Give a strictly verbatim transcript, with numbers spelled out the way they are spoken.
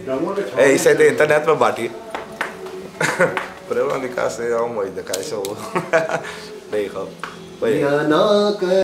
Ei, isso aí tem internet pra bater. Problema de casa é um moído, cara, isso é o. Bem,